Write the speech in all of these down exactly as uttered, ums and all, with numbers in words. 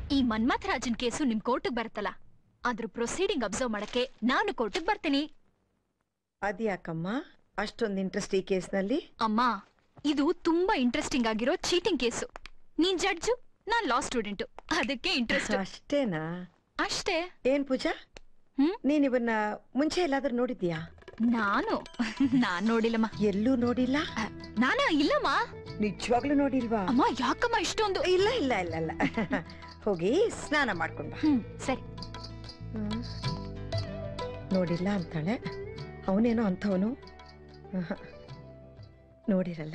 ಈ ಮನ್ಮಥ್ ರಾಜನ್ ಕೇಸು ನಿಮ್ ಕೋರ್ಟ್ ಬರುತ್ತಲ್ಲ, ಅದ್ರ ಪ್ರೊಸೀಡಿಂಗ್ ಅಬ್ಸರ್ವ್ ಮಾಡಕ್ಕೆ ನಾನು ಕೋರ್ಟ್ ಬರ್ತೀನಿ. ಅದ್ಯಾಕಮ್ಮ ಅಷ್ಟೊಂದು ಇಂಟ್ರೆಸ್ಟ್ ಈ ಕೇಸ್ನಲ್ಲಿ? ಅಮ್ಮ, ಇದು ತುಂಬಾ ಇಂಟ್ರೆಸ್ಟಿಂಗ್ ಆಗಿರೋ ಚೀಟಿಂಗ್ ಕೇಸು. ನೀನ್ ಜಡ್ಜು, ನಾನ್ ಲಾ ಸ್ಟೂಡೆಂಟ್, ಅದಕ್ಕೆ ಇಂಟ್ರೆಸ್ಟ್. ಅಷ್ಟೇನಾ? ಅಷ್ಟೇ. ಏನ್ ಪೂಜಾ, ನೀನ್ ಇವನ್ನ ಮುಂಚೆ ಎಲ್ಲಾದ್ರೂ ನೋಡಿದ್ಯಾ? ನಾನು ನಾನ್ ನೋಡಿಲ್ಲಮ್ಮ. ಎಲ್ಲೂ ನೋಡಿಲ್ಲ? ನಾನಾ? ಇಲ್ಲಮ್ಮ. ನಿಜವಾಗ್ಲೂ ನೋಡಿಲ್ವಾ? ಅಮ್ಮ ಯಾಕಮ್ಮ ಇಷ್ಟೊಂದು? ಇಲ್ಲ ಇಲ್ಲ ಇಲ್ಲ ಇಲ್ಲ ಹೋಗಿ ಸ್ನಾನ ಮಾಡ್ಕೊಂಡ. ಹ್ಮ್ ಸರಿ. ನೋಡಿಲ್ಲ ಅಂತಾಳೆ, ಅವನೇನೋ ಅಂಥವನು ನೋಡಿರಲ್ಲ.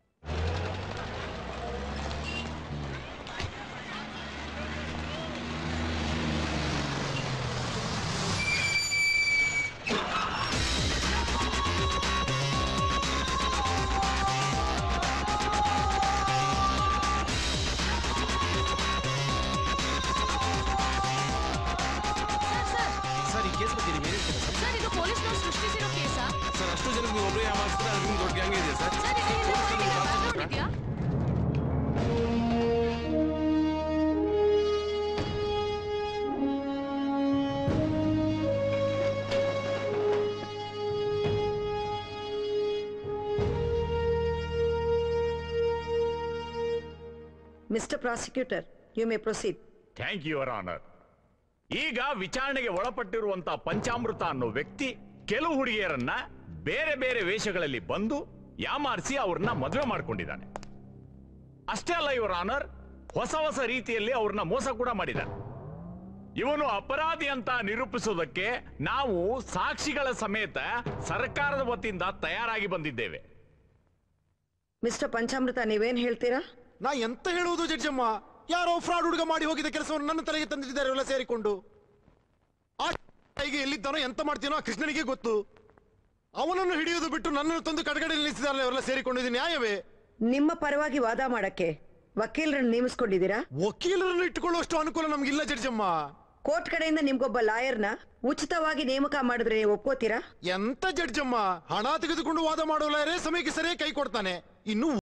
Mister Prosecutor, you may proceed. Thank you, Your Honor. ಈಗ ವಿಚಾರಣೆಗೆ ಒಳಪಟ್ಟಿರುವಂತಹ ಪಂಚಾಮೃತ ಅನ್ನೋ ವ್ಯಕ್ತಿ ಕೆಲವು ಹುಡುಗಿಯರನ್ನ ಬೇರೆ ಬೇರೆ ವೇಷಗಳಲ್ಲಿ ಬಂದು ಯಾಮಾರಿಸಿ ಅವ್ರನ್ನ ಮದುವೆ ಮಾಡ್ಕೊಂಡಿದ್ದಾನೆ. ಅಷ್ಟೇ ಅಲ್ಲ ಯುವರ್ ಆನರ್, ಹೊಸ ಹೊಸ ರೀತಿಯಲ್ಲಿ ಅವ್ರನ್ನ ಮೋಸ ಕೂಡ ಮಾಡಿದ್ದಾನೆ. ಇವನು ಅಪರಾಧಿ ಅಂತ ನಿರೂಪಿಸೋದಕ್ಕೆ ನಾವು ಸಾಕ್ಷಿಗಳ ಸಮೇತ ಸರ್ಕಾರದ ವತಿಯಿಂದ ತಯಾರಾಗಿ ಬಂದಿದ್ದೇವೆ. ಮಿಸ್ಟರ್ ಪಂಚಾಮೃತ, ನೀವೇನ್ ಹೇಳ್ತೀರಾ? ನಾ ಎಂತ ಹೇಳುವುದು ಜಡ್ಜಮ್ಮ, ಯಾರೋ ಫ್ರಾಡ್ ಹುಡುಗ ಮಾಡಿ ಹೋಗಿದ್ದ ಕೆಲಸವನ್ನು ನನ್ನ ತಲೆಗೆ ತಂದಿದ್ದಾರೆ ಎಲ್ಲ ಸೇರಿಕೊಂಡು. ಆ ಎಲ್ಲಿದ್ದಾನೋ ಎಂತ ಮಾಡ್ತೀನೋ ಆ ಕೃಷ್ಣನಿಗೆ ಗೊತ್ತು. ಅವನನ್ನು ಹಿಡಿಯೋದು ಬಿಟ್ಟು ನನ್ನನ್ನು ತಂದು ಕಡೆಗಡೆ ನಿಲ್ಲಿಸಿದಾರಲ್ಲ ಅವರೆಲ್ಲ ಸೇರಿಕೊಂಡು. ಇದು ನ್ಯಾಯವೇ? ನಿಮ್ಮ ಪರವಾಗಿ ವಾದ ಮಾಡಕ್ಕೆ ವಕೀಲರನ್ನು ನೇಮಿಸಿಕೊಂಡಿದ್ದೀರಾ? ವಕೀಲರನ್ನು ಇಟ್ಟುಕೊಳ್ಳುವಷ್ಟು ಅನುಕೂಲ ನಮ್ಗಿಲ್ಲ ಜಡ್ಜಮ್ಮ. ಕೋರ್ಟ್ ಕಡೆಯಿಂದ ನಿಮ್ಗೊಬ್ಬ ಲಾಯರ್ನ ಉಚಿತವಾಗಿ ನೇಮಕ ಮಾಡಿದ್ರೆ ಒಪ್ಕೋತೀರಾ? ಎಂತ ಜಡ್ಜಮ್ಮ, ಹಣ ತೆಗೆದುಕೊಂಡು ವಾದ ಮಾಡೋ ಲಾಯರೇ ಸಮಯಕ್ಕೆ ಸರಿಯಾಗಿ ಕೈ ಕೊಡ್ತಾನೆ. ಇನ್ನು